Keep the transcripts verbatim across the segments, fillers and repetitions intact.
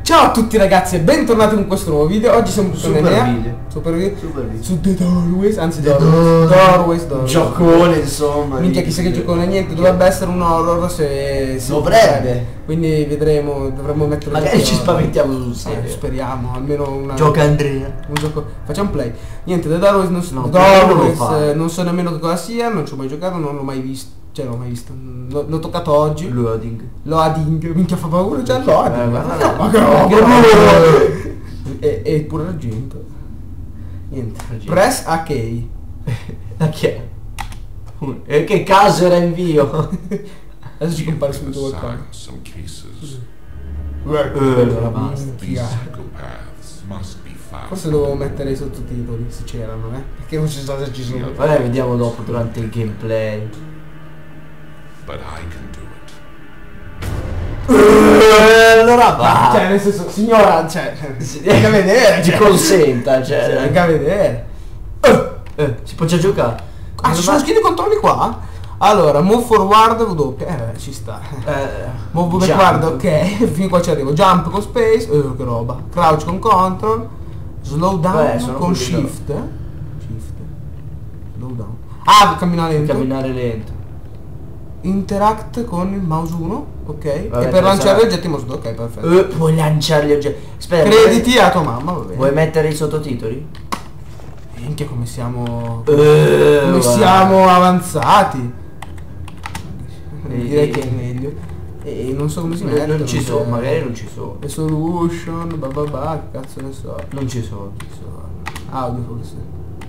Ciao a tutti ragazzi e bentornati in questo nuovo video. Oggi siamo su Super video. Super video. Super video. Su The Doorways, anzi The Doorways, Doorways, Doorways. Giocone insomma. Minchia, chissà che giocone, niente, dovrebbe essere un horror se... se Dovrebbe. Quindi vedremo, dovremmo mettere... Magari ci spaventiamo sul serio. Eh, speriamo, almeno una... Gioca Andrea. Un gioco... Facciamo play. Niente, The Doorways non so... No, The Doorways, Doorways, eh, non so nemmeno che cosa sia, non ci ho mai giocato, non l'ho mai visto. Cioè l'ho mai visto, L- l'ho toccato oggi. Loading. Loading, minchia fa paura già il loading. Eh, Ma guarda, no, che roba. E, e pure l'argento. Niente. Argento. Press A K. Ma chi è? E che caso era invio? Adesso ci compare subito qualcosa. Some cases, Eh, allora basta. these Minchia. psychopaths must be found. Forse dovevo mettere i sottotitoli se c'erano, eh. Perché non ci sono, ci sono. Vabbè, vediamo dopo durante il gameplay. But I can do it. Eh, allora va. Cioè, nel senso, signora, cioè, Si- venga a vedere, Ci cioè. consenta, Cioè, cioè. venga a vedere. Eh, si può già giocare. Ah, ci sono scritti i controlli qua? Allora, move forward W. Eh, beh, ci sta. Eh, Move jump. backward, ok, fin qua ci arrivo. Jump con space, eh, che roba. Crouch con control. Slow down Beh, sono con così, shift. Shift. Slow down. Ah, camminare lento. Camminare lento. Interact con il mouse uno, ok. Vabbè, e per lanciare sarà- gli oggetti mouse due, ok, perfetto. Eh, puoi lanciare gli oggetti. Aspetta, Crediti a tua mamma, va bene. vuoi mettere i sottotitoli? Minchia come siamo. Eh, come va. siamo avanzati. Eh, Direi eh, che è meglio. E non so come si Non, mette. non ci sono, magari non ci sono. Le solution, bababà, che cazzo ne so. Non ci sono. Ci sono. Audio forse.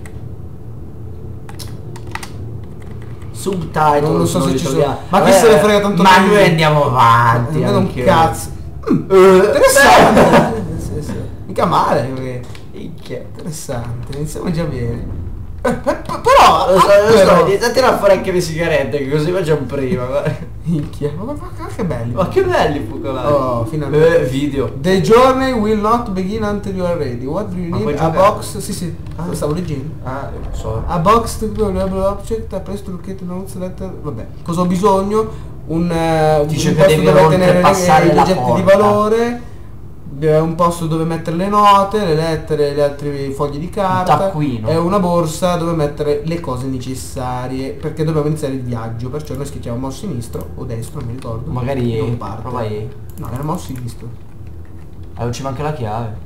Subtitle. Non lo so se li ci troviamo. sono. Ma chi Vabbè, se ne frega tanto Ma di- noi andiamo avanti. Non vedo un anche cazzo. io. Eh, Interessante. Sì, sì. Mica male, perché- Minchia. interessante, iniziamo già bene. Eh, pe- pe- però, Lo so, ah, lo so, però- iniziate a fare anche le sigarette, che così facciamo prima. guarda. Minchia, ma, ma- ma che belli. Ma che belli focolari. Oh, finalmente. Eh, video. The journey will not begin until you are ready. What do you Ma need? puoi A giocare? box. Sì, sì. Ah, stavo leggendo. Ah, non so. A box to object, a press to locate notes letter. Vabbè. Cosa ho bisogno? Un, eh, un Dice che posto devi dove tenere oltrepassare le- gli la oggetti di porta. valore. eh, Un posto dove mettere le note, le lettere, gli altri fogli di carta. taccuino. E una borsa dove mettere le cose necessarie. Perché dobbiamo iniziare il viaggio. Perciò noi schiacciamo mouse sinistro o destro, non mi ricordo. Magari non parte. prova E. No, era mouse sinistro. Ah, non ci manca la chiave.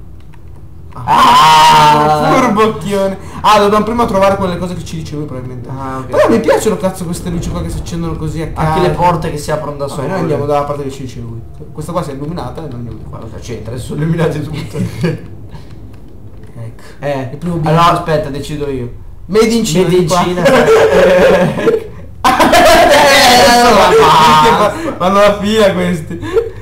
Ah, furbocchione. Ah, dobbiamo prima trovare quelle cose che ci dice lui probabilmente. Ah, ok. Però mi piacciono cazzo queste luci qua che si accendono così a caso. Anche le porte che si aprono da Vabbè, sole. noi andiamo dalla parte che ci dice lui. Questa qua si è illuminata e noi andiamo qua. Ma cosa c'entra? Adesso sono illuminate tutte. Ecco. eh. Il primo Allora biglio. aspetta, decido io. Made in Cina. Made in di qua. Cina. Eh, basta. fa- Fanno la fila questi.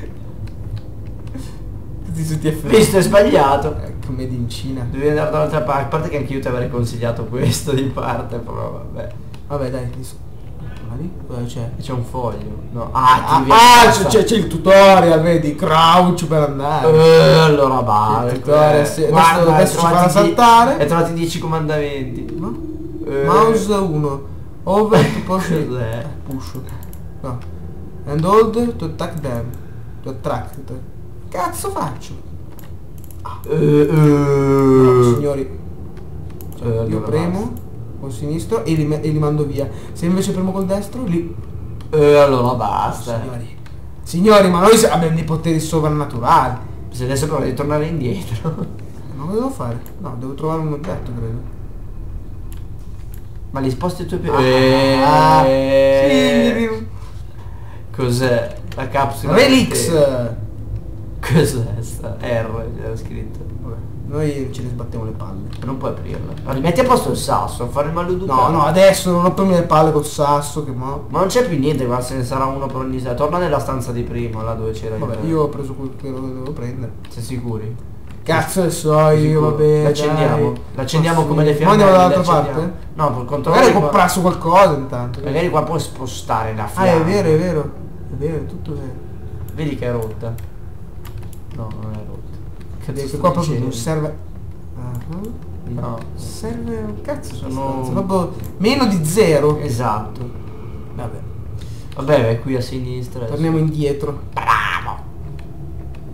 Tutti tutti effetti. Visto, è sbagliato. Ecco, made in Cina. Devi andare dall'altra parte. A parte che anche io ti avrei consigliato questo di parte, però vabbè. Vabbè dai, adesso. Ma lì? Cosa c'è? C'è un foglio. No. Ah, Ah, ti ah, c'è, c'è- c'è il tutorial, vedi, crouch per andare. Eh, allora va. Il tutorial, sì. Adesso- adesso ci farà saltare. Hai trovato i dieci comandamenti. No? Eh, Mouse uno. Over to push. Cos'è? Push. No. And hold to attack them. To attract. Cazzo faccio? Eh, eh. No, signori. Eh, allora Io premo con sinistro e li, me- e li mando via. Se invece premo col destro li. Eh, allora basta. Signori. Signori, ma noi se- abbiamo dei poteri sovrannaturali. Se adesso provo di tornare indietro. Ma cosa devo fare? No, devo trovare un oggetto, credo. Ma li sposti i tuoi piedi. Ah, Eh, sì. Cos'è? La capsula. Relix. Cos'è sta? R c'era scritto. Vabbè, noi ce ne sbattiamo le palle. Non puoi aprirla. Ma rimetti a posto il sasso, fare il maleducato. No, no, adesso non ho più le palle col sasso che mo. Ma non c'è più niente, ma se ne sarà uno per ogni. Torna nella stanza di prima, là dove c'era il. Vabbè, io ho preso quello che dovevo prendere. Sei sicuri? Cazzo ne so io, Sicuro? vabbè. L'accendiamo. dai. L'accendiamo Ma come le sì. fiamme. Ma andiamo dall'altra parte? No, per controllare. Magari qua- comprasso qualcosa intanto. Magari qua puoi spostare la Ah, fiamma. è vero, è vero. È vero, è tutto vero. Vedi che è rotta. No, non è rotta. Che Perché sto qua proprio dicendo? non serve. Ah, No. serve un cazzo Sono- sono proprio meno di zero. Esatto. Vabbè. Vabbè, vai qui a sinistra. adesso. Torniamo indietro. Bravo.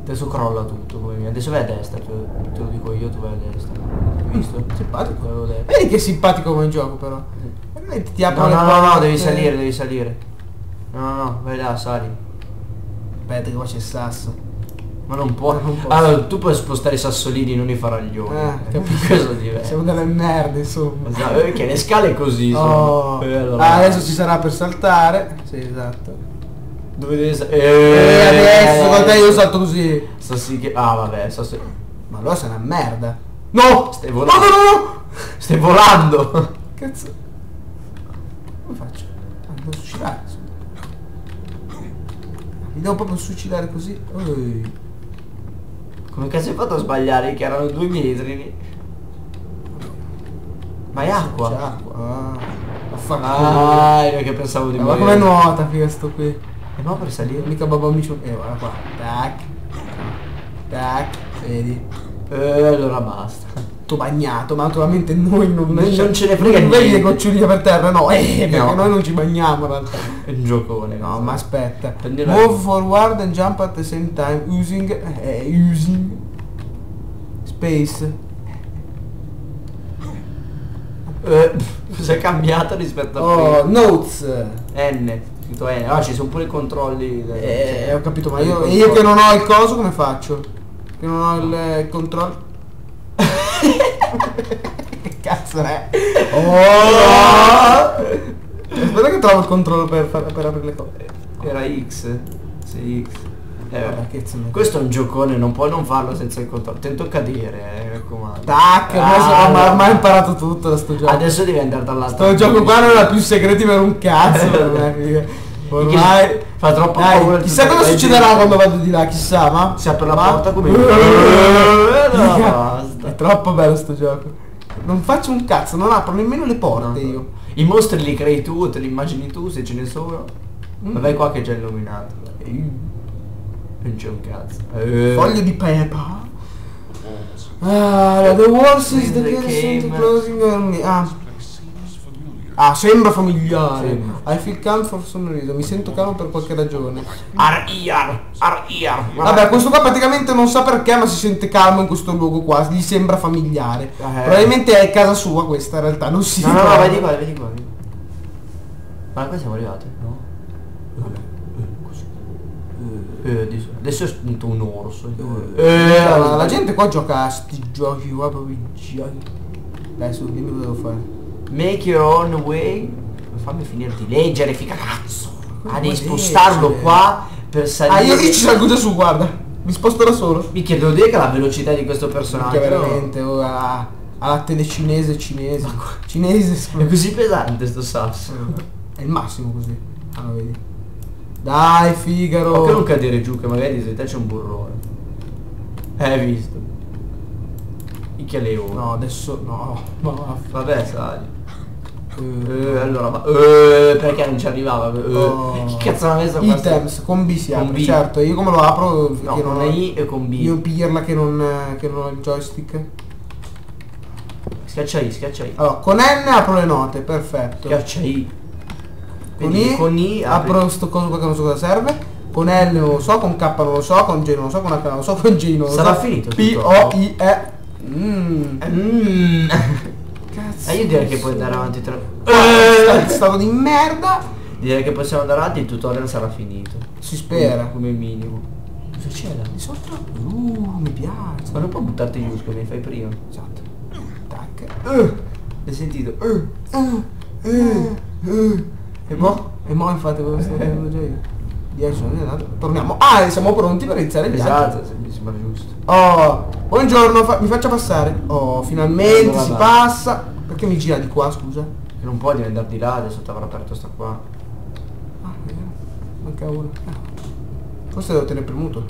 Adesso crolla tutto come mia. Adesso vai a destra, te lo, te lo dico io, tu vai a destra. Hai visto? Simpatico. L'avevo detto. Vedi che simpatico come gioco però. Veramente ti No, apro no, le no, no, porte. devi salire, devi salire. No, no, no, vai là, sali. Aspetta che qua c'è il sasso. Ma non può. Non posso. Allora, tu puoi spostare i sassolini, non i faraglioni. Eh, Eh, capito. Cosa diverso. Siamo delle merde, insomma. Esatto, perché le scale così sono. Oh. Eh, allora- Ah, adesso ci sarà per saltare. Sì, esatto. Dove devi sa- E Eh, adesso con te io salto così. Sto sì che. Ah vabbè, sto sì. Ma allora sei una merda. No! Stai No, volando. no, no, no! Stai volando! Cazzo. Come faccio? Ah, devo suicidare. Mi devo proprio suicidare così. Ui. Come cazzo hai fatto a sbagliare? Che erano due metri lì? Ma è acqua! C'è acqua. Ah. Affanculo. Ah, io che pensavo di Eh, ma morire. come nuota figa sto qui? E ma per salire? Mica babbo amico. Eh, guarda qua. Tac. Tac. Vedi. Eh, allora basta. Tutto bagnato, ma naturalmente noi non, Non- non ce ne frega non vedi niente. le goccioline per terra, no, eh, perché No. noi non ci bagniamo in realtà. È un giocone. No, ma aspetta. Prendi la- Move forward and jump at the same time using eh, using space. Eh, cosa è cambiato rispetto a Oh, prima? notes. N. Scritto N. Ah, ci sono pure i controlli. del- Eh, cioè, ho capito, ma i io, e controlli. io che non ho il coso come faccio? Che non ho il, il controllo. Che cazzo è? Oh! Aspetta che trovo il controllo per, far, per aprire le cose. Era X. Sì, X. Eh, Vabbè, che cazzo ne- questo è un giocone, non puoi non farlo senza il controllo. Tento cadere, eh, mi raccomando. Tac, ormai, so- Ah, ormai- no. ormai ho imparato tutto da sto gioco. Adesso devi andare dall'altra Sto gioco qua non ha più segreti per un cazzo per me, figa. Ormai fa troppo dai, paura. chissà tutto. cosa Vai succederà giù. quando vado di là, chissà, ma Si apre la ma- porta come- Eh, no, figa, basta. è troppo bello sto gioco. Non faccio un cazzo, non apro nemmeno le porte No. io. I mostri li crei tu, te li immagini tu se ce ne sono. Mm. Ma vai qua che è già illuminato. Non c'è un cazzo. Eh. Foglie di pepa. Walls. Ah, the walls is the The garrison game. closing on me. Ah, This place seems familiar. ah, sembra familiare. Sembra. I feel calm for some reason. Mi sento calmo per qualche ragione. Ar-iar, ar-iar. Vabbè, questo qua praticamente non sa perché, ma si sente calmo in questo luogo qua, gli sembra familiare. Eh. Probabilmente è casa sua questa in realtà, non si No, no, no, trova. vai di qua, vai di qua. vai di qua. Ma qua siamo arrivati, no? Eh, adesso, adesso è spunto un orso. Eh, la, la gente qua gioca a sti giochi qua proprio giochi. Dai su, dimmi cosa devo fare. Make your own way. Fammi finire di leggere, figa cazzo. Ah, devi Come spostarlo leggere? qua per salire. Ah, io, io ci salgo già su, guarda. Mi sposto da solo. Mi chiedo dire che la velocità di questo personaggio Perché veramente oh, a- alla tele cinese cinese. Cinese è così pesante sto sasso. è il massimo così. Allora vedi. Dai Figaro. Ma che non cadere giù, che magari di te c'è un burrone. Eh, hai visto? Minchia leone. No, adesso no. No, Vabbè, sali. eh, Eh, allora ma. Eh, perché non ci arrivava? Eh, Oh. Chi cazzo l'ha messo qua? Items con B si Con apre, B. certo, io come lo apro No, che con non ho, I e con B. io pirla che non, che non ho il joystick. Schiaccia I, schiaccia I. Allora, con N apro le note, perfetto. Schiaccia I. Con Quindi I, con I apri- apro sto coso qua che non so cosa serve. Con L non lo so, con K non lo so, con J non lo so, con H non lo so, con G non lo Sarà so. finito P tutto. O I E. Mmm. Mm. Cazzo. E io direi che puoi andare avanti tra. Eh, stato di merda. Direi che possiamo andare avanti, il tutorial sarà finito. Si spera. Come minimo. Cosa c'era? Di sotto? Uh, mi piace. Ma non puoi buttarti giù come fai prima. Esatto. Tac. Hai sentito? Uh, uh, uh, uh. E mo? E mo infatti cosa sto vedendo già io? dieci non è andato. Torniamo. Ah, siamo pronti per iniziare il viaggio. Esatto, se- mi sembra giusto. Oh, buongiorno, fa- mi faccia passare. Oh, finalmente Allora si va. passa. Perché mi gira di qua, scusa? Che non puoi devi andare di là, adesso ti avrà aperto sta qua. Ah, vero. Manca uno. Ah. Forse devo tenere premuto.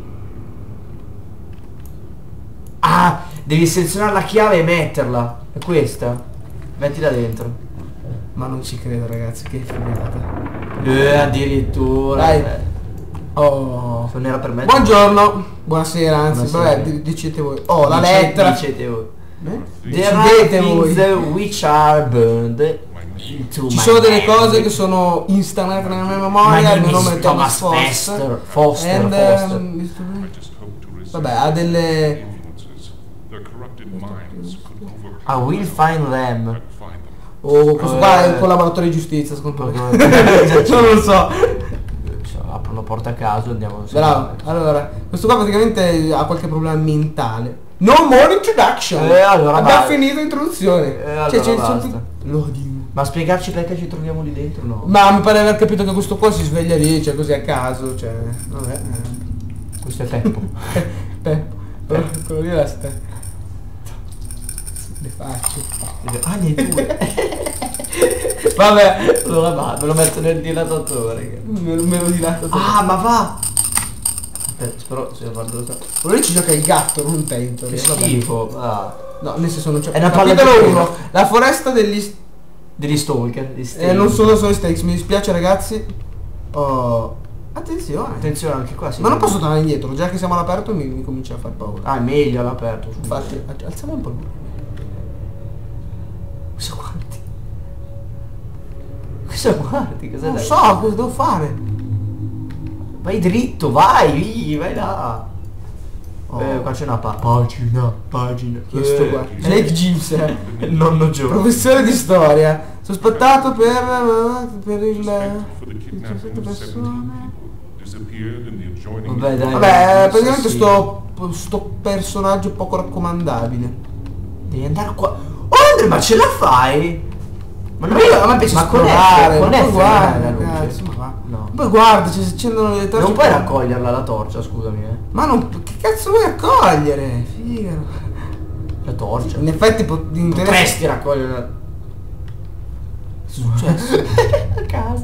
Ah, devi selezionare la chiave e metterla. È questa. Mettila dentro. Ma non ci credo ragazzi, che figata. Eh, addirittura. Dai. Eh, Oh. non era per me. Buongiorno. Buonasera, anzi, Buonasera. vabbè, di- dicete voi. Oh, la Dice- lettera. Dicete voi. Eh? There are Decidete voi. things which are burned into Ci my sono delle memory. cose che sono installate nella mia My memoria, il name mio nome is è Thomas Thomas Foster. Foster. Foster, And, Foster. um, I just hope Vabbè, ha delle... influences, their corrupted minds could overpower I will find them. and find them. Oh, questo qua è il Eh. collaboratore di giustizia, secondo me. Proprio- Non lo so. Apro la porta a caso e andiamo. Bravo. Allora, questo qua praticamente ha qualche problema mentale. No more introduction. Eh, allora Abbiamo basta. finito l'introduzione. Eh, allora Cioè, c'è- basta. c'è- L'odio. Ma spiegarci perché ci troviamo lì dentro? No. Ma mi pare di aver capito che questo qua si sveglia lì, cioè così a caso, cioè... Vabbè. eh. Questo è Peppo. Peppo. Quello quello lì è la ste. Le facce. Ah, ne due. Vabbè. Allora va, me lo metto nel dilatatore. Me lo, me lo dilato. Ah, ma va! Aspetta, spero se guardo lo so. Quello lì ci gioca il gatto, non te in Che teoria, vabbè. schifo. Ah. No, nel senso non c'è. È una palla Capitolo di uno. pelo. La foresta degli... Degli stalker. Di Eh, non sono solo stakes, mi dispiace ragazzi. Oh. Attenzione. Attenzione anche qua. Sì. Ma non posso tornare indietro, già che siamo all'aperto mi, mi comincia a far paura. Ah, è meglio all'aperto. Infatti, al- alziamo un po'. Cosa guardi? Cosa guardi? Cosa Non dai? so cosa devo fare. Vai dritto, vai, vai là. Oh. Eh, qua c'è una pa- pagina, pagina. Questo Eh, qua. Jake Gibbs, eh. il nonno Joe. Professore di storia. Sospettato per, per il... Suspected for the il kidnapping sette of seventeen persone. people, disappeared in the adjoining Vabbè, dai. Vabbè, Sì, praticamente sì. sto, sto personaggio poco raccomandabile. Devi andare qua. Oh Andre, ma ce la fai? Ma non Ma io a me piace ma con esplorare, F, con ma poi F guarda, non è la luce. cazzo, ma va. No. Poi guarda, ci si accendono le torce. Non puoi raccoglierla la torcia, scusami, eh. Ma non... Che cazzo vuoi raccogliere? Figa. La torcia. In effetti po- in teoria- Potresti raccoglierla. Che è successo? A casa.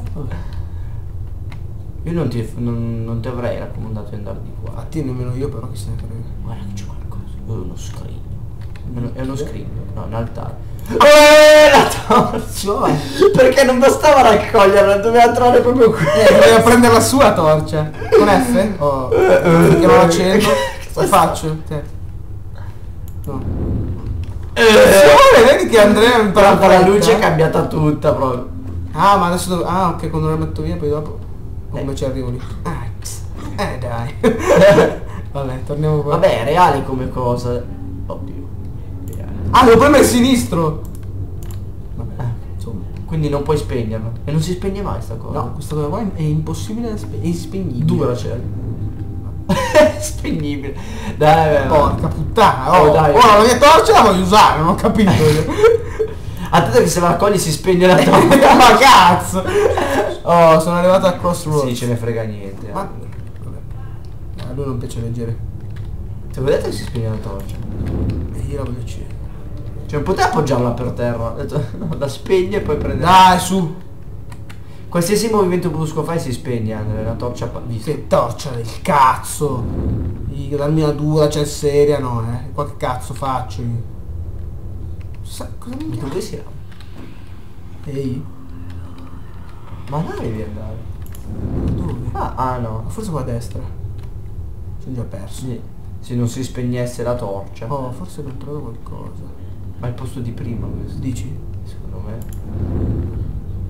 Io non ti, non, non ti avrei raccomandato di andare di qua. A te nemmeno io però che se ne frega. Guarda che c'è qualcosa. È uno scrigno. È uno- È uno scrigno. No, un altare. Eh, la torcia! Perché non bastava raccoglierla, doveva trovare proprio qui. Eh, doveva prendere la sua torcia. Con F? Oh. Che non accendo. Che faccio? Te. No. Attenzione, vedi che Andrea mi Però parla la luce è cambiata tutta proprio. Ah, ma adesso devo... Ah, ok, quando la metto via poi dopo... Eh. Come ci arrivo lì? Ah, pss. eh dai. Vabbè, torniamo qua. Vabbè, è reale come cosa. Oddio. Reale. Ah, devo premere il sinistro. Vabbè, Eh, insomma. Quindi non puoi spegnerlo. E non si spegne mai sta cosa. No, questa cosa qua è impossibile da spe- è inspegnibile. Dura c'è. Spegnibile. Dai, dai, Porca puttana, oh, Oh, dai. ora la mia torcia la voglio usare, non ho capito. Attento che se la raccogli si spegne la torcia. Ma cazzo! Oh, sono arrivato a Crossroads. Sì, ce ne frega niente. Ma... Vabbè. A lui non piace leggere. Se vedete che si spegne la torcia. E io la voglio uccidere. Cioè non potete appoggiarla per terra. Ho detto, no, la spegne e poi prende. Dai, su! Qualsiasi movimento brusco fai si spegne, Andre, la torcia pa- visto. Che torcia del cazzo! Io, la mia dura, c'è seria, no, eh. Qualche cazzo faccio io. Sa, cosa mi chiama? Dove siamo? Ehi, Ma là devi andare. dove? Ah, ah no. Ma forse qua a destra. Sono già perso. Sì. Se non si spegnesse la torcia. Oh, forse ho trovato qualcosa. Ma è il posto di prima questo. Dici? Secondo me.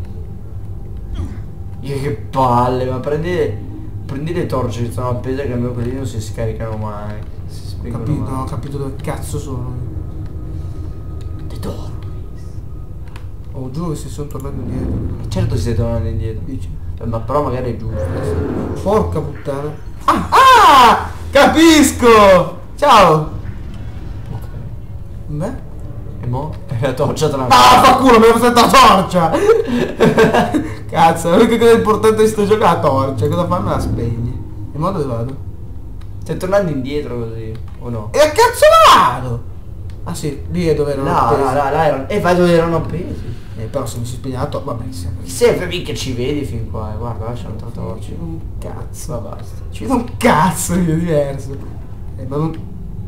Io che palle, ma prendi. Prendi le torce che sono appese che almeno quelli non si scaricano mai. Si spengono Capito, mai. no, ho capito dove cazzo sono. Te dormi. Oh, giuro che si sono tornati indietro. Certo si stai tornando indietro. Dici? Eh, Ma però magari è giusto. Porca puttana. Ah! Ah! Capisco! Ciao! Ok. Beh? E mo? E la torcia te la Ah, fa culo, mi ho fatto la torcia! Cazzo, l'unica cosa importante di sto gioco è la torcia. Cosa fa? Me la spegni. E mo dove vado? Stai tornando indietro così, o no? E a cazzo vado? Ah sì, lì è dove erano No, appesi. no, no, là erano. E vai dove erano appesi. Eh, però se mi si spegne la torcia, vabbè, sempre. Sempre mica ci vedi fin qua, eh. Guarda, lascia un'altra torcia. Un cazzo. Ma basta. Ci vedo un cazzo io diverso. Eh, ma non...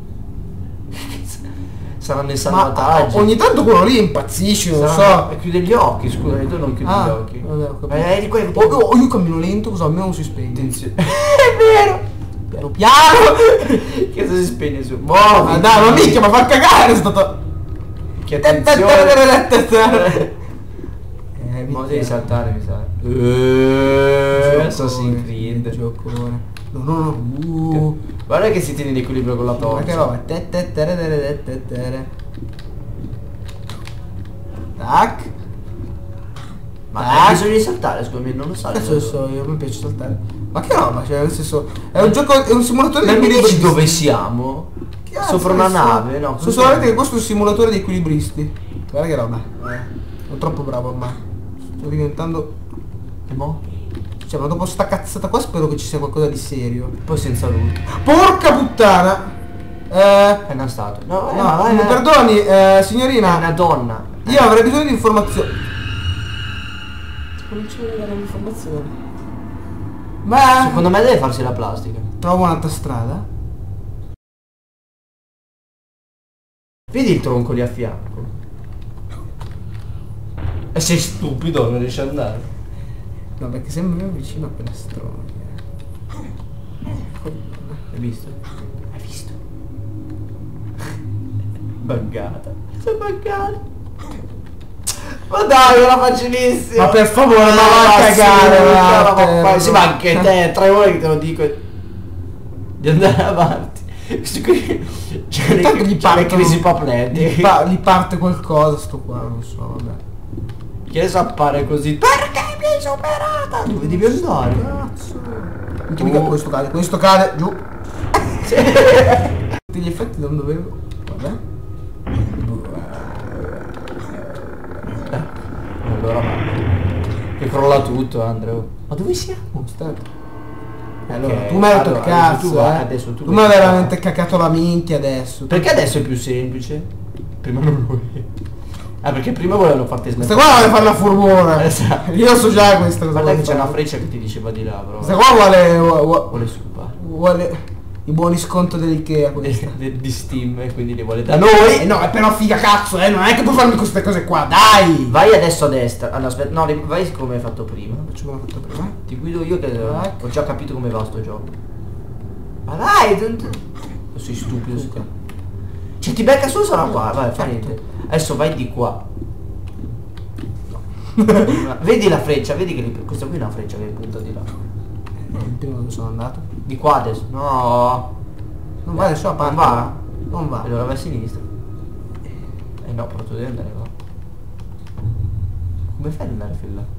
Saranno i Ma salvataggi. ogni tanto quello lì impazzisce, non Saranno- so. E chiude gli occhi, scusami, tu non chiudi Ah, gli occhi. vabbè, ho capito. Eh, di qua Oh, oh, io cammino lento, così almeno non si spegne. Attenzione. È vero! Piano piano! Che se si spegne su. Ma Muovi! dai, ma minchia, ma fa cagare stato. Che attenzione! Eh, Ma devi saltare, mi sa. Eh, Assassin's Creed. Giocone. No, no, no. Uh. Guarda che si tiene l'equilibrio con la Ma torcia. che roba? Te, te, tere, tere, tere, tere. Tac. Ma Tac. hai bisogno di saltare, scusami, non lo sai. Adesso so, io mi piace saltare. Ma che roba? Cioè, nel senso, è un gioco, è un simulatore Ma di mi dici equilibristi. dove siamo? Cazzo, Sopra una adesso- nave, no? So solamente che questo è un simulatore di equilibristi. Guarda che roba. Eh. Sono troppo bravo ormai. Sto diventando. E mo? Cioè, ma dopo sta cazzata qua spero che ci sia qualcosa di serio. Poi senza lui. Porca puttana! Eh. È una statua. No, eh, No, ma vai, mi vai. perdoni, eh, È signorina. una donna. Io avrei bisogno di informazioni. Non c'è dare informazioni. Ma Secondo me deve farsi la plastica. trovo un'altra strada. Vedi il tronco lì a fianco. E sei stupido, non riesci ad andare. No, perché sembra vicino a quella strada. Hai visto? Hai visto? Buggata. Sei buggata. Ma dai, era facilissimo. Ma per favore, ma va a cagare, vattene. Sì, ma anche te, tre ore che te lo dico. Di andare avanti. Questo qui. C'è le, Tanto gli c'è le partono- crisi Gli, papletiche. pa- gli parte qualcosa sto qua, non so, vabbè. Che ne appare così. Perché mi hai superata? Dove devi andare? Cazzo. Minchia, mica questo cade, questo cade, giù. Tutti gli effetti non dovevo. Vabbè. Allora va. Che crolla tutto, Andrea. Ma dove siamo? Aspetta. Allora, Ok, tu mi hai rotto il allora, cazzo, adesso tu vai, eh. adesso tu tu mi vai hai a veramente cacato la minchia adesso. Perché adesso è più semplice? Prima non lo è. Ah, perché prima volevano farti Questa smettere. qua vuole fare la furmona. Esatto. Io so già questa cosa. Guarda che vuole c'è una fare. freccia che ti diceva di là, però. Questa qua vuole, vuole, Vuole subare. vuole i buoni sconto dell'Ikea questa. Di Steam e quindi li vuole da noi. Eh no, è però figa cazzo, eh, non è che puoi farmi queste cose qua, dai! Vai adesso a destra. Ah, no, aspetta, no, ri- vai come hai fatto prima. Faccio come ho fatto prima. Ti guido io che Vai. ho già capito come va sto gioco. Ma dai, tu- tu- sei stupido. Sì. sto- Cioè ti becca solo sarà qua, vai, fa Certo. niente. Adesso vai di qua. Vedi la freccia, vedi che li- questa qui è una freccia che punta di là. Il primo dove sono andato. Di qua adesso. No. Non va adesso a parte. Non va? Non va. Allora vai a sinistra. Eh no, però tu devi andare qua. Come fai ad andare fin là?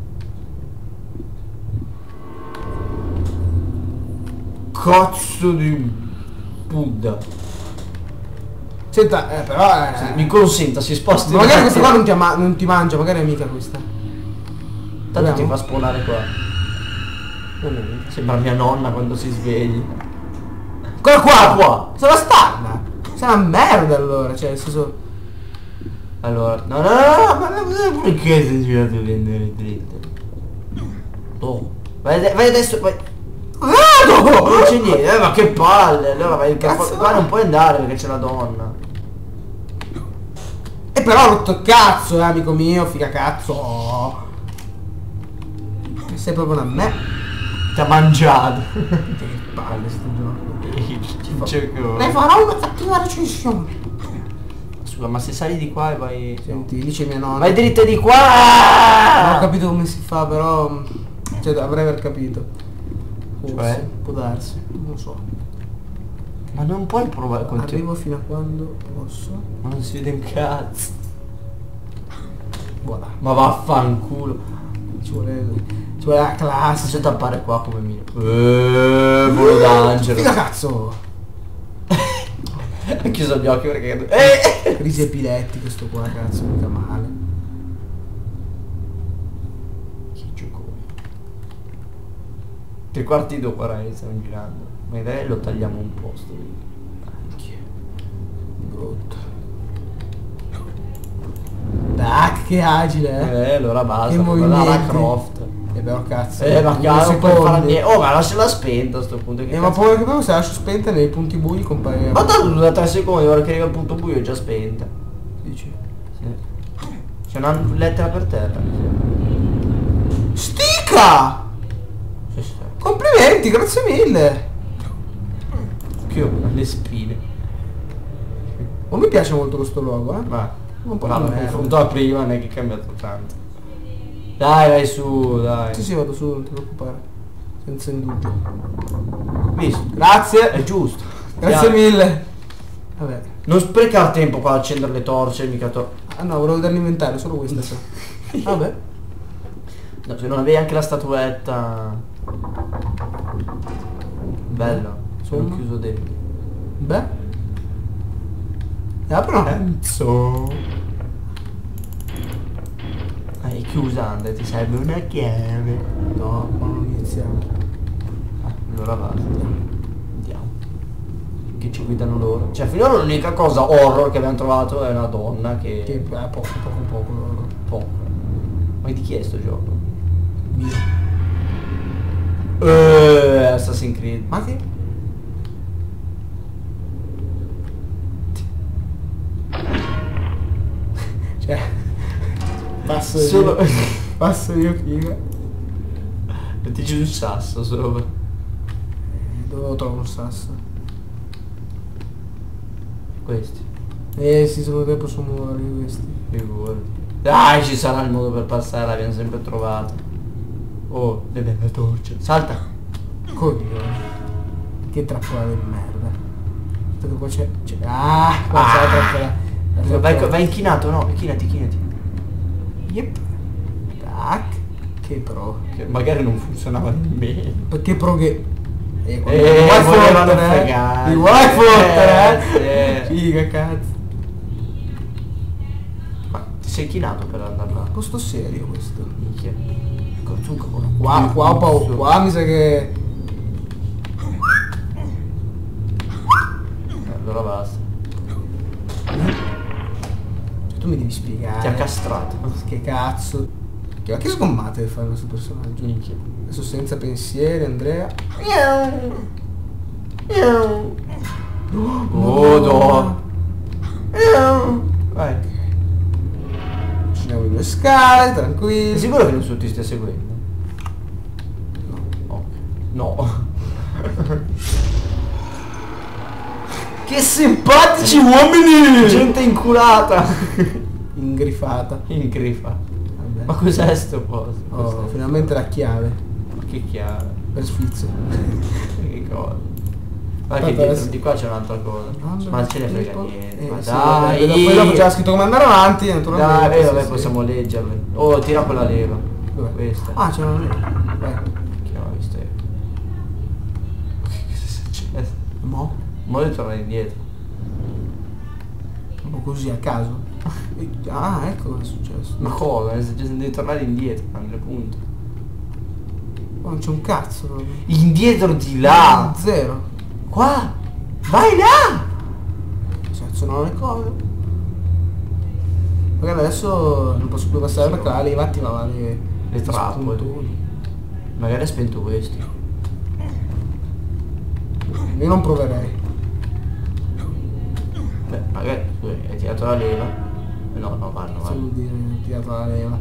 Cazzo di Buddha. Senta, eh, però eh, Mi consenta, si sposti. ma magari questa qua non ti, ama- non ti mangia, magari è amica questa. Tanto ti Proviamo? fa spawnare qua. Sembra mia nonna quando si sveglia. Ancora qua! Qua. Sono stanna! Sei una merda allora, cioè nel senso. Allora, no, no, no, no, ma ma- perché sei girato a vendere dritto? Oh. Vai, ade- vai adesso, vai. Vado! Non c'è niente, eh, ma che palle! Allora vai, Cazzo qua vai? non puoi andare perché c'è la donna. E però ho rotto il cazzo, eh, amico mio, figa cazzo. Sei proprio una me. Ti ha mangiato. Che palle sto gioco. C'è Ne che- farò una cattiva recensione. Scusa, ma se sali di qua e vai. Senti, dice mia nonna. Vai dritta di qua! Non ho capito come si fa, però. Cioè, dovrei aver capito. Forse, Cioè? può darsi, non so. Ma non puoi provare con te. Arrivo fino a quando posso. Ma non si vede un cazzo. Voilà. Ma vaffanculo. Ci vuole. Ci vuole la classe. Faccio tappare qua come mio. Eeeh, volo d'angelo. Figa cazzo! Ho chiuso gli occhi perché. Eh! Crisi epilettiche questo qua, cazzo, mica male. Che giocone. Tre quarti d'ora eh, stiamo girando. Magari lo tagliamo un posto. Anche. Brutto. Tac, che agile, eh! Eh, allora basta. Che come Lara movimenti. Croft. E però cazzo. Eh, ma due chiaro, non puoi fare secondi. niente. Oh, ma lasciala spenta a sto punto. Che Eh, ma cazzo- poi che poi se lascio spenta nei punti bui compare. Ma tanto dura tre secondi, ora che arriva il punto buio è già spenta. Dici. Sì. C'è una lettera per terra, mi sembra. Stica! Sì, sì. Complimenti, grazie mille! Che ho le spine. Non mi piace molto questo logo, eh? Va. Un po' Va, di in merda. confronto a prima non è che è cambiato tanto. Dai, vai su, dai. Sì, sì, vado su, non ti preoccupare. senza indugio. Visto? Grazie. È giusto. Grazie Chiaro. mille. Vabbè. Non sprecare tempo qua a accendere le torce, mica to... Ah no, volevo vedere l'inventario, solo questa. so. Vabbè. No, se non avevi anche la statuetta. Bella. Sono Insomma. chiuso dentro. Beh. E apro. Enzo. È chiusa, Andre, ti serve una chiave. No, ma non iniziamo. Ah, allora basta. Andiamo. Che ci guidano loro. Cioè, finora l'unica cosa horror che abbiamo trovato è una donna che... Che eh, poco, poco, poco loro. Poco. Ma di chi è sto gioco? Mio. Eh, Assassin's Creed. Ma che? Cioè. Passo Solo... io. Passo io figa. Mettici un sasso solo per... Eh, dove lo trovo il sasso? Questi. Eh sì, secondo te posso muovere questi. Figurati. Dai, ci sarà il modo per passare, l'abbiamo sempre trovato. Oh, le belle torce. Salta. Coglione. Che trappola di merda. Perché qua c'è. c'è- Ah, qua Ah. c'è la trappola. La Vai, trappola. vai inchinato, no? Inchinati, inchinati. Yep. Tac. Che pro. Che magari non funzionava nemmeno. Perché pro che. Eh, Eh, mi vuoi volevano fottere, eh? fregare. Mi vuoi fottere, Eh, eh? Figa, cazzo. Ma ti sei inchinato per andare là? Posto serio questo. Minchia. Ecco, tu come... Qua, qua, ho paura. Qua mi sa che. Eh, allora basta. Cioè, tu mi devi spiegare. Ti ha castrato. Che cazzo. Che, che sgommate fare questo personaggio? Minchia. Adesso senza pensieri, Andrea. Oh, no. Vai. Scendiamo le due scale, Sei tranquilli. sicuro che nessuno ti stia seguendo? No. Ok. No. Che simpatici uomini! Gente inculata! Ingrifata. In grifa. Vabbè. Ma cos'è sto posto? Oh, Cos'è? finalmente la chiave. Ma che chiave? Per sfizio. Che cosa? Ma che Aspetta, dietro adesso- di qua c'è un'altra cosa. Vabbè, Ma ce ne frega tipo- niente. eh, Ma sì, dai! vabbè, poi dopo c'era scritto come andare avanti, naturalmente. Dai, eh, sì, vabbè, sì. possiamo leggerle. Oh, tira quella leva. Dov'è? Questa. Ah, c'era una lì. Vai. Che non ho visto io. Che cosa è successo? Mo? Mo devo tornare indietro. Un po' così a caso. Ah, ecco cosa è successo. Ma cosa? Devi tornare indietro, cambia punto. Oh, non c'è un cazzo proprio. Indietro di là! Zero. Qua! Vai là! Cioè, sono le cose. Magari adesso non posso più passare perché la leva attivava le, Le trappole. spuntoni. Magari ha spento questo. Io non proverei. Beh, magari scusi, hai tirato la leva. No, no, vanno, Cosa vanno. vuol dire ho tirato la leva?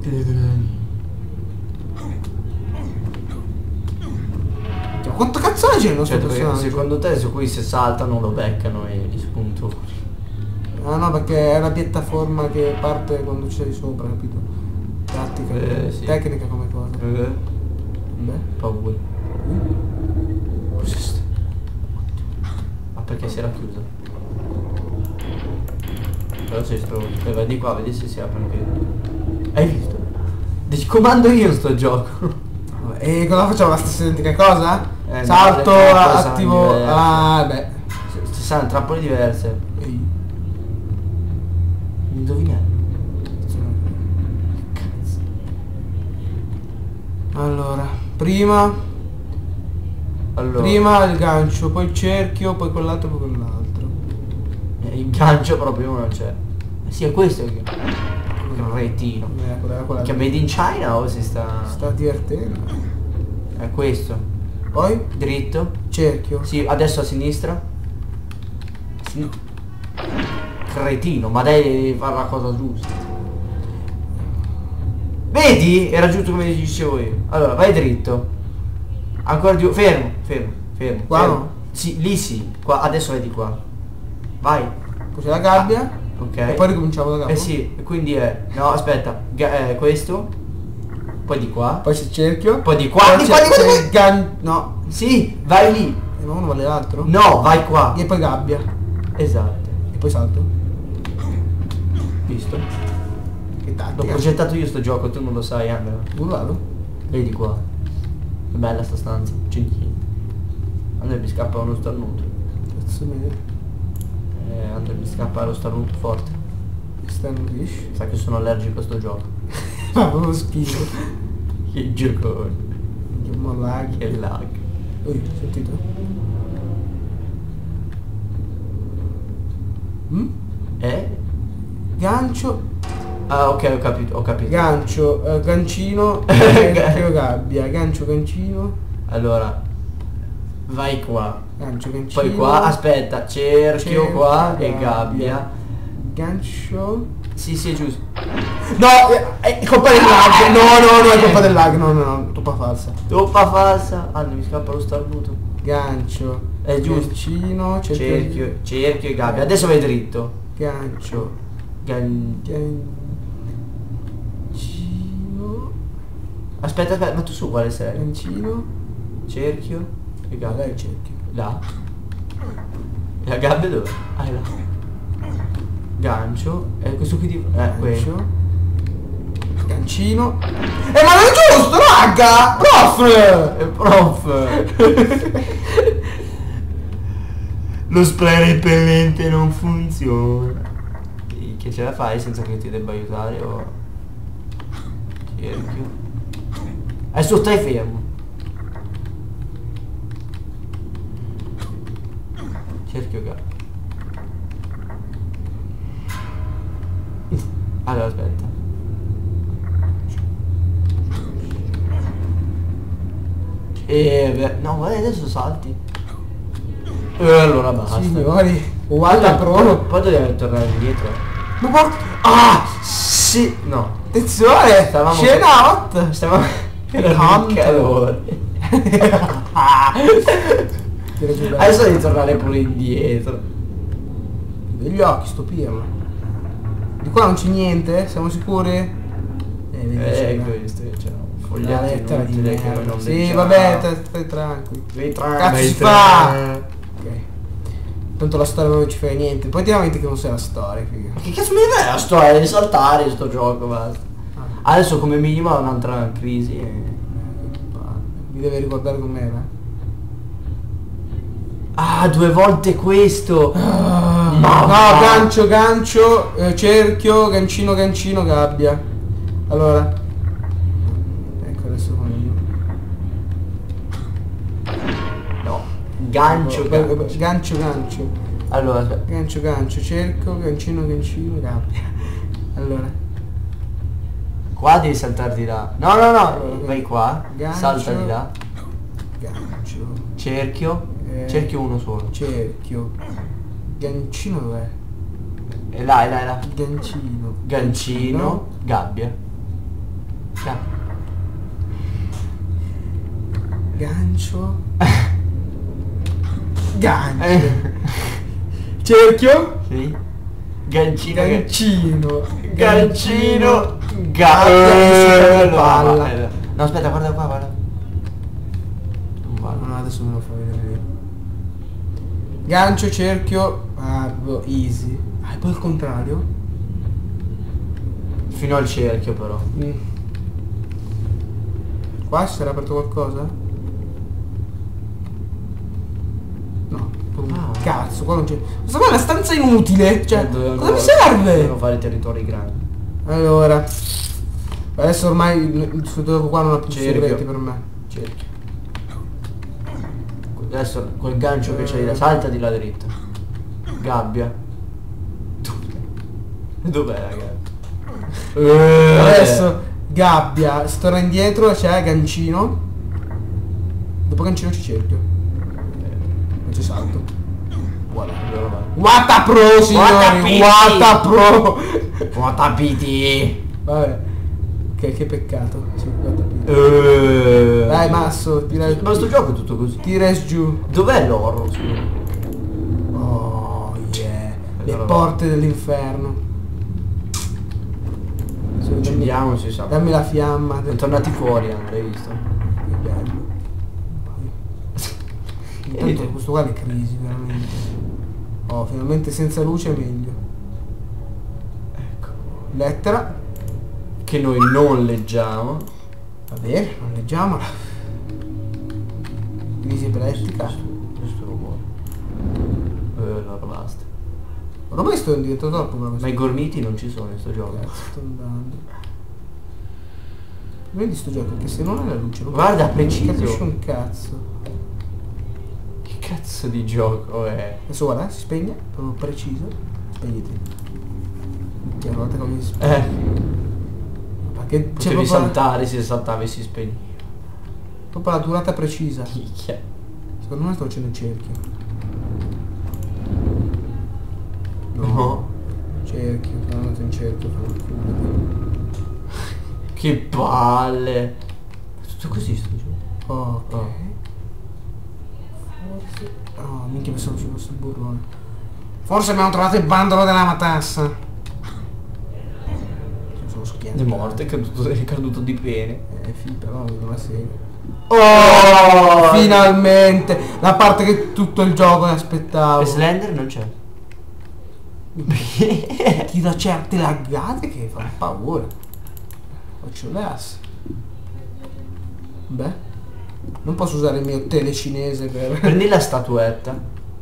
Cioè, ma quanto cazzo è il nostro Cioè, perché personaggio? secondo te su cui se saltano lo beccano e gli spuntoni. Ah no, perché è una piattaforma che parte quando c'è di sopra, capito? Tattica, Eh, sì. tecnica come cosa. Eh, Beh. paura. Cos'è sto? Ma perché si era chiusa? Però sei stronzo. Eh, vai di qua, vedi se si apre anche. Hai visto? Dici, comando io sto gioco. Vabbè, e cosa facciamo? La stessa identica cosa? Eh, no, Salto, le trappole sono attivo. diverse. Ah, beh. Ci saranno trappole diverse. Ehi. Indovinare. Allora, prima, Allora, prima il gancio, poi il cerchio, poi quell'altro, poi quell'altro. eh, il gancio proprio non c'è. Eh sì, è questo che... Il retino. Eh, quella, quella Che è made in China o si sta... sta divertendo. È questo. Poi Dritto. cerchio. Sì, adesso a sinistra. A sin- Cretino, ma devi fare la cosa giusta. Vedi? Era giusto come dicevo io. Allora, vai dritto. Ancora più. Fermo, fermo, fermo. Qua fermo. no? Sì, lì sì. Qua, adesso vai di qua. Vai. Poi c'è la gabbia. Ok. E poi ricominciamo da capo. Eh sì, e quindi è... No, aspetta. Ga- eh, questo. Poi di qua. Poi c'è il cerchio. Poi di qua. Poi Di c'è- qua, di qua, c'è di il gan... No. Sì, vai lì. Eh, ma uno vale l'altro? No, vai qua. E poi gabbia. Esatto. E poi salto. Visto? Che L'ho tattica. progettato io sto gioco, tu non lo sai, Andrea. Dove vado? Vedi qua. È bella sta stanza. Cinchini. Andrea mi scappa uno starnuto. Cazzo me. Eh, Andrea mi scappa lo starnuto forte. Starnutisci. Sa che sono allergico a sto gioco. Ma proprio schifo. Che gioco. Che malaghi. Che lag. Ui, sentito? Mm? Eh? Gancio. Ah, ok, ho capito, ho capito. Gancio, eh, gancino, cerchio, gabbia, gancio, gancino, Allora, vai qua. gancio, gancino. Poi qua, aspetta, cerchio, cerchio, qua e gabbia. Gancio. Sì, sì, è giusto. No, è, è colpa del lag. No, no, no, è colpa del lag. No, no, no, troppa falsa. Troppa falsa. Ah, mi scappa lo starnuto. Gancio. È giusto. Gancino, cerchio. Cerchio, cerchio e gabbia. Adesso vai dritto. Gancio. Gan... Gancino. Aspetta, aspetta, ma tu su quale sei? Gancino. Cerchio e Gabbia gabbia. il cerchio. Là. La gabbia dove? Ah, è là. Gancio. E questo qui di... Eh, questo. Gancio. Gancino. Eh, ma non è giusto, raga! Prof! Eh, prof! Lo spray repellente non funziona. Che ce la fai senza che ti debba aiutare o... Cerchio. Adesso stai fermo. Cerchio gabbia. Allora aspetta. E beh, no, guarda adesso salti. E allora basta. Signori, Poi, guarda pro. poi dobbiamo tornare indietro. Ma porca. Ah! Sì! No. Attenzione! Stavamo- Scena hot! Stiamo... Era Tanto. il calore. Tira giù la- Adesso devi tornare pure indietro. Degli occhi, sto pirlo. Di qua non c'è niente? Siamo sicuri? Eh, vedi, c'è Eh, la- questo c'è un la foglietto lettera di inutile che merda. noi non Sì, leggiamo. vabbè, te- stai tranquillo. Vai tra- Cazzo vai si tra- fa? Ok. Tanto la storia non ci frega niente. Poi ti lamenti che non sai la storia, figa. Ma che cazzo mi dai la storia? Devi saltare sto gioco, basta. Adesso come minimo ha un'altra crisi e... Mi deve ricordare com'era. Ah, due volte questo! Ah, Mamma. no, gancio, gancio, eh, cerchio, gancino, gancino, gabbia. Allora. Ecco, adesso come io. No. Gancio, Gancio, gancio. gancio, gancio. Allora, aspetta. Gancio, gancio, cerchio, gancino, gancino, gabbia. Allora. Qua devi saltare di là. No, no, no. Allora, Vai qua. gancio. Salta di là. Gancio. Cerchio. Eh, Cerchio uno solo. Cerchio. Gancino dov'è? E là, è là, è là. Gancino. Gancino. Gabbia. Gabbia. Gancio. Gancio. Eh. Cerchio. Sì. Gancino. Gancino. Gancino. Gabbia. Gabbia. Palla. No, aspetta, guarda qua, guarda. Non No, vale. no, adesso me lo fa vedere. Gancio, cerchio. Ah, boh, easy. Ah, e poi il contrario. Fino al cerchio però. Mm. Qua si sarà aperto qualcosa? No. Ah. Cazzo, qua non c'è. Questa qua è una stanza inutile. Cioè, Eh, dovevano- cosa mi serve? Devono fare territori grandi. Allora. Adesso ormai il suo gioco qua non ha più Cerchio. segreti per me. Cerchio. Adesso col gancio che c'hai Eh. là, salta di là dritto. Gabbia. Dov'è? Dov'è la gabbia? Adesso gabbia, si torna indietro, c'è gancino. Dopo gancino c'è cerchio. Non c'è salto. Voilà, allora vai. What a pro, signori! pity! What a pro! What a pity! Vabbè. Ok, che peccato. Sì, what a pity. Eh. Dai, Masso, tira, Ma sto gioco è tutto così. tira giù. Dov'è l'oro? Scusa? Oh, yeah. Le Allora, porte dell'inferno. Sì, Accendiamo, si sa. Dammi la fiamma. Sono tornati fuori, hai visto? Che bello. Intanto questo qua è crisi, veramente. Oh, finalmente senza luce è meglio. Ecco. Lettera. Che noi non leggiamo. Va bene, non leggiamola. Crisi epilettica. Questo rumore. Eh, allora basta. Ormai sto diventato troppo bravo. Ma i gormiti non ci sono in sto gioco. Cazzo, sto andando. Vedi sto gioco che se non è la luce non Guarda, capisci- preciso. capisci un cazzo. Che cazzo di gioco è? Adesso guarda, si spegne, proprio preciso. Spegniti. Che una volta come si spegne. Eh, Perché c'è potevi proprio, saltare, se saltavi si spegne. proprio la durata precisa. Minchia. Secondo me sto facendo il cerchio. No. Cerchio, sono andato in cerchio, fanno il culo. Che palle. È tutto così sto gioco. Ok. Oh. Forse. Oh, minchia, pensavo ci fosse il burrone. Forse abbiamo trovato il bandolo della matassa. Sono schiato. È morto, è caduto, è caduto di pene. Eh, fi, però non la segue. Oh! Finalmente! La parte che tutto il gioco ne aspettavo. E Slender non c'è. Ti dà certe laggate che fanno paura. Faccio le asse. Beh. Non posso usare il mio telecinese per... Prendi la statuetta.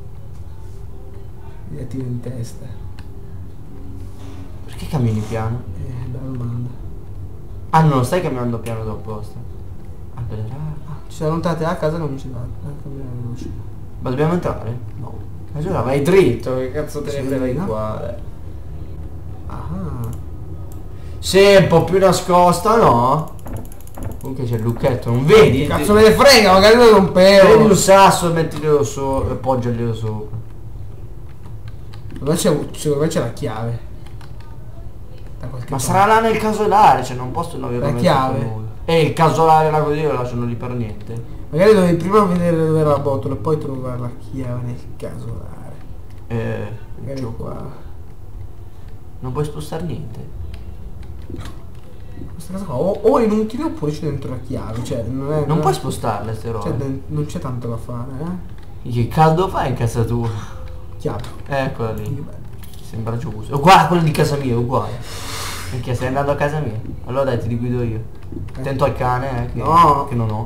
Mi tiro in testa. Perché cammini piano? Eh, bella domanda. Ah, non stai camminando piano da apposta. Ah, bella. Ah, ci siamo allontanati a casa e non ci va. Ah, cambiare la luce. Ma dobbiamo entrare? No. Ma allora vai dritto, che cazzo te ne Sì, frega no? qua? Ah. Sì, un po' più nascosta, no? Comunque c'è il lucchetto, non vedi? Che cazzo me ne frega, magari lo rompevo. Prendi un sasso e mettilo sopra e appoggialo sopra. Dove c'è, secondo me c'è la chiave. Da qualche Ma parte. sarà là nel casolare, cioè non possono avere La messo chiave? per nulla. E il casolare là così lo lasciano lì per niente. Magari dovevi prima vedere dove era la botola e poi trovare la chiave nel casolare. Eh, Magari qua. non puoi spostare niente. Questa cosa qua o, o è inutile oppure c'è dentro la chiave. Cioè non è. Non è- puoi spostarle ste cioè, robe. de- non c'è tanto da fare, eh. Che caldo fa in casa tua? Chiave. Eccola Che lì. bello. Sembra giusto. Uguale a quello di casa mia, uguale. Perché stai andando a casa mia. Allora dai, ti guido io. Attento al cane, eh, che, No. che non ho.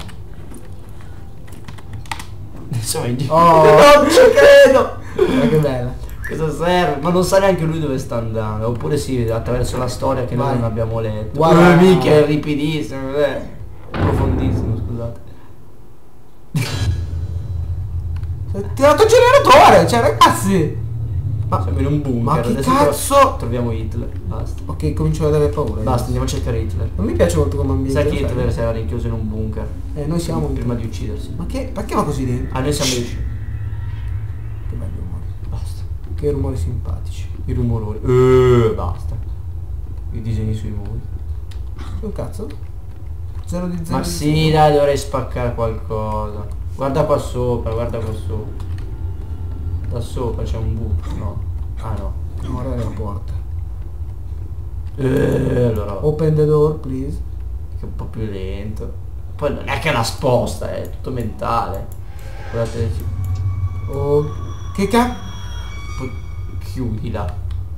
Adesso vai in giro. Oh. Non ci credo! Guarda che bella. Cosa serve? Ma non sa neanche lui dove sta andando. Oppure sì, attraverso la storia che noi Vai. non abbiamo letto. Guarda. Eh, mica è ripidissimo, eh. Profondissimo, scusate. Si è tirato il generatore, cioè ragazzi. Ma, Siamo in un bunker. ma che adesso cazzo? tro- troviamo Hitler. Basta. ok, comincio ad avere paura. Basta, andiamo a cercare Hitler. Non mi piace molto come ambiente. Sai che lo Hitler si era rinchiuso in un bunker Eh, noi siamo. prima di uccidersi. Ma che. Perché va così dentro? Ah, noi siamo riusciti. Che belli rumori. Basta. Che rumori simpatici. I rumoroni. Eh, basta. I disegni sui muri. C'è un cazzo? Zero di zero. Ma di sì, dai, dovrei spaccare qualcosa. Guarda qua sopra, guarda qua sopra. Da sopra c'è un buco, no? Ah no. zero. No, guarda la porta. Eh, allora. Open the door, please. Che è un po' più lento. Poi non è che è una sposta, è tutto mentale. Guardate, Oh. Che cazzo? poi chiudila.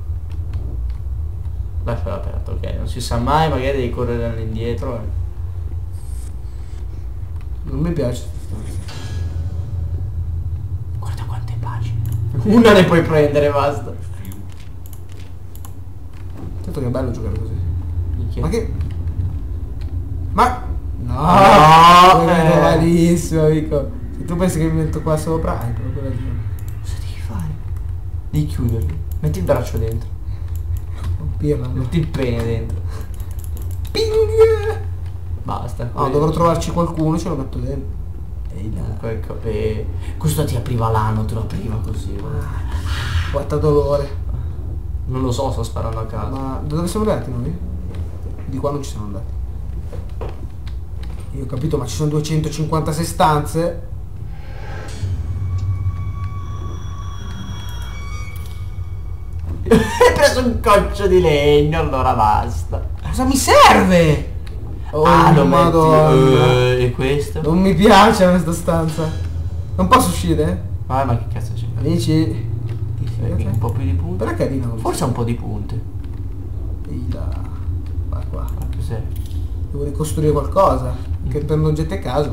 Lasciala aperta, ok. Non si sa mai, magari devi correre all'indietro. Eh. Non mi piace. Guarda quante pagine. Una ne puoi prendere, basta. Certo che è bello giocare così. Minchia. Ma che. Ma. No! No, Lo vedo eh. malissimo, amico. Se tu pensi che mi metto qua sopra, hai proprio ragione. Cosa devi fare? Devi chiuderli. Metti il braccio dentro. Rompirla. No. Metti il pene dentro. Ping! Basta. No, dovrò trovarci qualcuno e ce lo metto dentro. Ehi là. Quel cap- eh, questo ti apriva l'ano, te lo apriva così. Quanta dolore. Non lo so, sto sparando a caso. Ma da dove siamo andati noi? Di qua non ci siamo andati. Io ho capito, ma ci sono duecentocinquantasei stanze. Hai preso un coccio di legno, allora basta. Cosa mi serve? Oh, Ah, lo metti. Madonna. eh, e questo? Non mi piace questa stanza. Non posso uscire? Ah, ma che cazzo c'è? Amici. Perché un po' più di punte? Però è carino come Forse un po' di punte. Ehi là. Va qua. Ma cos'è? Devo ricostruire qualcosa. Che prendo oggetti a caso.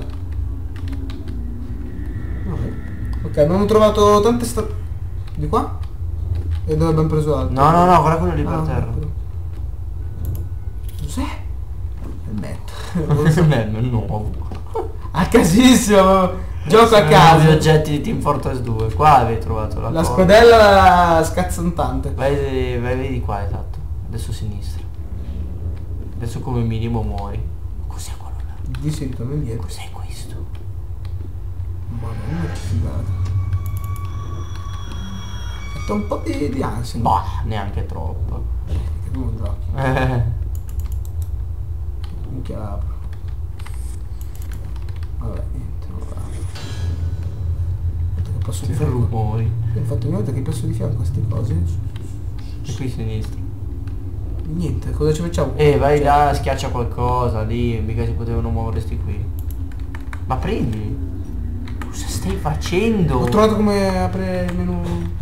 Vabbè. Ok, abbiamo trovato tante sta... Di qua? E dove abbiamo preso altro? No, no, no, guarda quello lì per Ah, terra. quello. Cos'è? Il metto. Non è il nuovo. A casissimo. Gioco a Gli caso. oggetti di Team Fortress due. Qua avevi trovato la La corda. scodella scazzantante. Vai, vai, vai di qua, esatto. Adesso a sinistra. Adesso come minimo muori. Cos'è quello là? Di si ritorna indietro. Cos'è questo? Madonna che figata. Fatto un po' di, di ansia. Bah, neanche troppo. Che tu non giochi. Eh. Minchia l'apro. Vabbè, niente, non va. Aspetta che passo di Che fianco. rumori. Ho fatto niente che passo di fianco a queste cose. E qui a sinistra. Niente, cosa ci facciamo? Eh, vai là, schiaccia qualcosa lì, mica si potevano muovere sti qui. Ma prendi. Cosa stai facendo? Ho trovato come aprire il menu.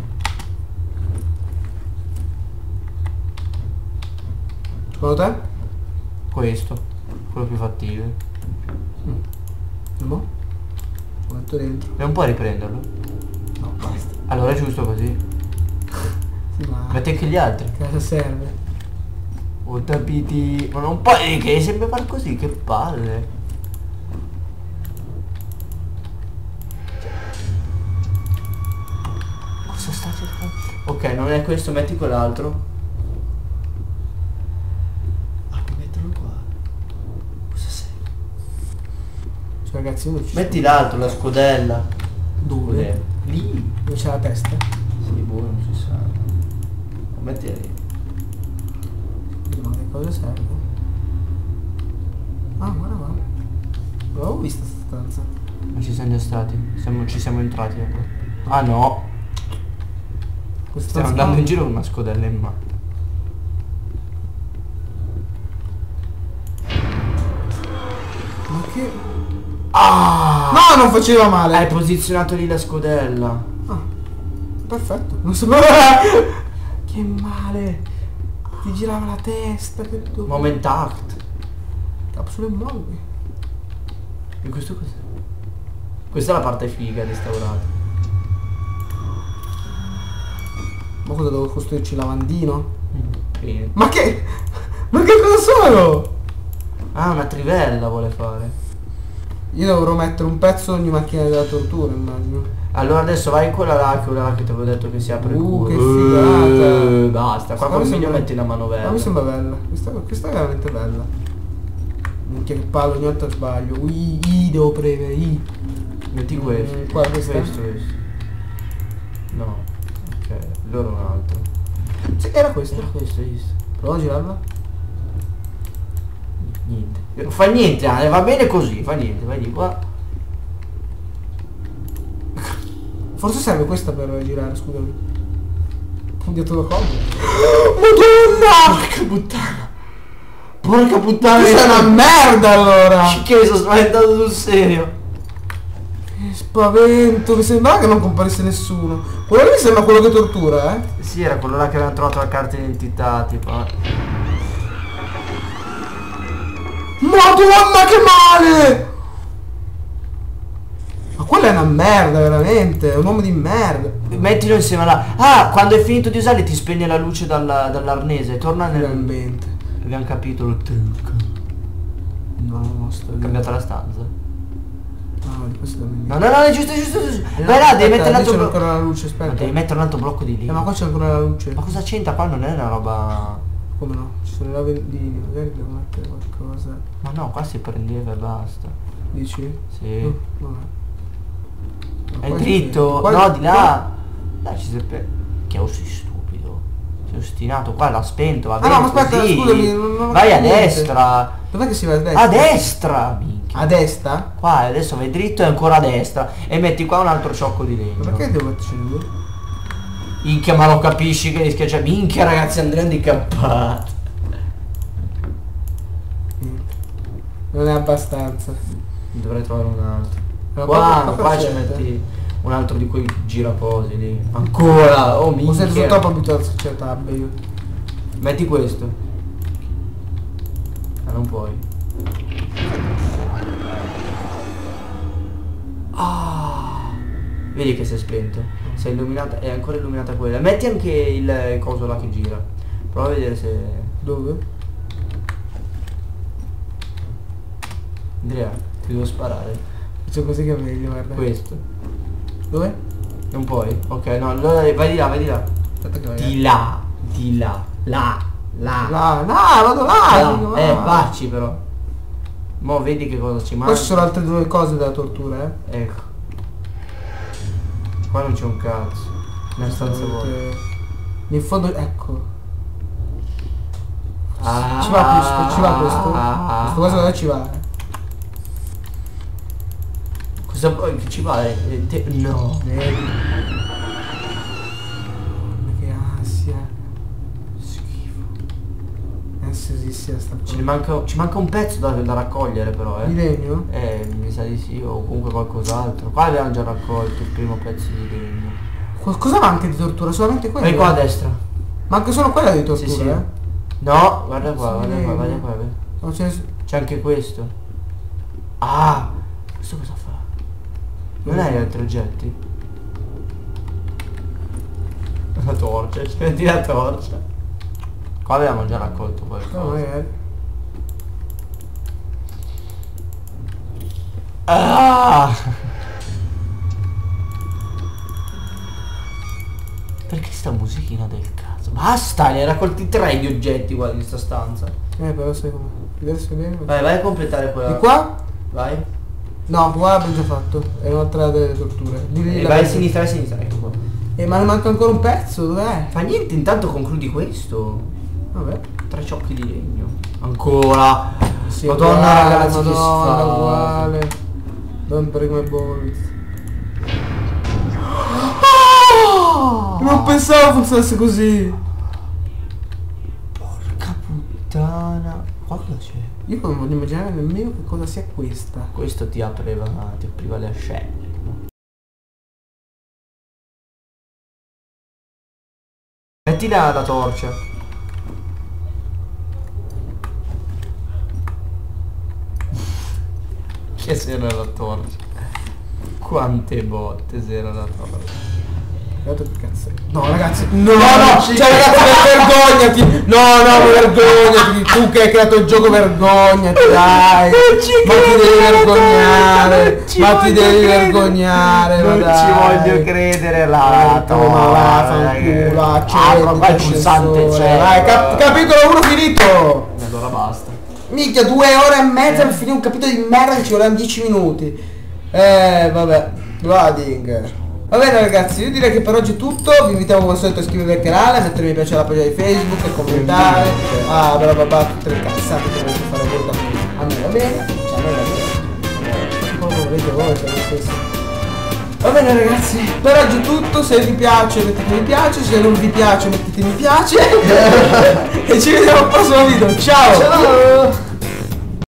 Secondo te? Questo. Quello più fattibile. No? Lo metto dentro. Non puoi riprenderlo? No, basta. Allora è giusto così. Sì, ma Metti anche gli altri. che cosa serve? Ho capiti. Ma non puoi che sempre far così, che palle. Cosa sta cercando? Ok, non è questo, metti quell'altro. Ah, puoi metterlo qua. Cosa sei? Cioè ragazzi io non ci Metti l'altro, la scodella. Dove? Dove? Lì. Dove c'è la testa? Sì, boh, non si sa. Metti lì. Ma che cosa serve? Ah, guarda qua. Non l'avevo vista sta stanza. Ma ci siamo già stati. Siamo, ci siamo entrati da qua. Ah no. Questa Stiamo stanza andando qua. in giro con una scodella in mano. Ma che... Ah! No, non faceva male! Hai posizionato lì la scodella. Ah, perfetto. Non sapevo... Che male! Ti girava la testa, che tu... Moment act. Capsule molli. E questo cos'è? Questa è la parte figa restaurata. Ma cosa devo costruirci il lavandino? Bene. Ma che... Ma che cosa sono? Ah, una trivella vuole fare. Io dovrò mettere un pezzo ogni macchina della tortura, immagino. Allora adesso vai in quella là, quella là che ti avevo detto che si apre il Uh, culo. che figata. Eh, basta, qua Questa col mi miglio sembra- metti la manovella. Ma mi sembra bella. Questa, questa è veramente bella. Minchia che palle, ogni volta sbaglio. Ui, I, devo premere, I. Metti questo. Mm, qua, questa? Questo, questo. No. Ok, allora un altro. Sì, era questo. Era questo, hai visto? Prova a girarla. Niente. Non fa niente, Ale, va bene così, fa niente, vai di qua. Forse serve questa per girare, scusami. Dietro la combo. Madonna! Porca puttana! Porca puttana! Questa è una merda allora! Che mi sono spaventato sul serio! Che spavento! Mi sembrava che non comparisse nessuno. Quello lì mi sembra quello che tortura, eh? Sì, era quello là che aveva trovato la carta d'identità, tipo. Madonna che male! Ma quella è una merda veramente, è un uomo di merda. Mettilo insieme alla. Ah, quando hai finito di usarli ti spegne la luce dalla- dall'arnese, torna nel. Finalmente. Abbiamo capito il trucco. No, no, sto lì. Cambiata la stanza. No, di questo da me. No, no, no, è giusto, è giusto, è giusto. Eh, Vai là, aspetta, devi mettere lì l'altro c'è blocco. ancora la luce, Ma aspetta. devi mettere un altro blocco di lì. Eh, ma qua c'è ancora la luce. Ma cosa c'entra? Qua non è una roba. Come no? Ci sono i lavandini, magari devo mettere qualcosa. Ma no, qua si prendeva e basta. Dici? Sì. Mm, vabbè. Ma È qua dritto. c'è- qua- No, di qua- là. Dai, ci sei per. Che oh, sei stupido. Sei ostinato. Qua l'ha spento, va Ah, bene. no, ma aspetta, così. scusami, non- non ho Vai a capito niente. destra. Dov'è che si va a destra? A destra, minchia. A destra? Qua adesso vai dritto e ancora a destra. E metti qua un altro ciocco di legno. Ma perché devo metterci due? Minchia, ma lo capisci che rischia. Cioè, minchia ragazzi, Andrea è handicappato. Non è abbastanza. Dovrei trovare un altro. Ma Qua, proprio- qua ci proprio metti un altro di quei giraposi lì. Ancora! Oh O sei minchia! troppo abituato a certi tab io. Metti questo. Ah, non puoi. Ah! Vedi che si è spento. Si è illuminata. È ancora illuminata quella. Metti anche il coso là che gira. Prova a vedere se. Dove? Andrea, ti devo sparare. Faccio così che è meglio, guarda. Questo. Dove? Non puoi? Ok, no, allora vai di là, vai di là. Aspetta che vai. Di là, di là, là, là. Là, là, vado là, là. dico, Eh, va. vacci però. Mo' vedi che cosa ci manca. Poi ci sono altre due cose della tortura, eh. Ecco. Qua non c'è un cazzo. Nella stanza vuota. In fondo, ecco. Ah, Ci va questo, ci va questo. ah, Questo cosa dove ci va? eh? Cosa vuoi che ci va? Eh, te- no. Vedi? Che ansia. Schifo. Ansiosissima sta Ci cosa. manca, ci manca un pezzo da, da raccogliere però, Di eh. legno? Eh, mi sa di sì, o comunque qualcos'altro. Qua abbiamo già raccolto il primo pezzo di legno. Qu- Cosa manca di tortura? Solamente quella? Vai qua a destra. Manca solo quella di tortura, Sì, sì. eh? No, guarda qua, Sì, guarda qua, legno. guarda qua. guarda. No, c'è... C'è anche questo. Ah! Questo cosa fa? Non hai altri oggetti? La torcia, ci metti la torcia. Qua avevamo già raccolto No, qualcosa. magari. Ah! Perché sta musichina del cazzo? Basta, ne hai raccolti tre di oggetti qua in questa stanza. Eh, però sai come. Vedere se bene. Vai, vai a completare quella. Di qua? Vai. No, qua abbiamo già fatto. È un'altra delle torture. Di lì E la vai a vedo. sinistra, a sinistra, ecco qua. Eh, ma ne manca ancora un pezzo, dov'è? Fa niente, intanto concludi questo. Vabbè. Tre ciocchi di legno. Ancora. Sì, Madonna uguale, ragazzi, che Madonna, schifo. uguale. Don't break my balls. Non pensavo funzionasse così. Porca puttana. Qua cosa c'è? Io non voglio immaginare nemmeno che cosa sia questa. Questo ti apriva, ti apriva le ascelle. no? Metti la, la torcia. Che sera la torcia. Quante botte sera la torcia. Guarda che cazzo è. No ragazzi. No, No, no, ci- cioè ragazzi, vergognati. No, no, vergognati. Tu che hai creato il gioco, vergognati, dai. Non ci Ma ti devi credo, vergognare. non ci Ma ti voglio devi credere. vergognare. ma Non ci dai. voglio credere la Eh, tu, ma vaffanculo, Apro qua il accendi, pulsante ascensore. c'è. Vai, cap- capitolo uno finito. Allora basta. Minchia, due ore e mezza per finire un capitolo di merda che ci volevano dieci minuti. Eh, vabbè, loading. Va bene ragazzi, io direi che per oggi è tutto. Vi invitiamo come al solito a iscrivervi al canale, a mettere mi piace alla pagina di Facebook, a commentare, a bla bla bla, tutte le cazzate che volete fare voi da qui. A me va bene, cioè a me va bene. Come volete voi, cioè lo stesso. Va bene ragazzi, per oggi è tutto. Se vi piace mettete mi piace, se non vi piace mettete mi piace. E ci vediamo al prossimo video. Ciao! Ciao!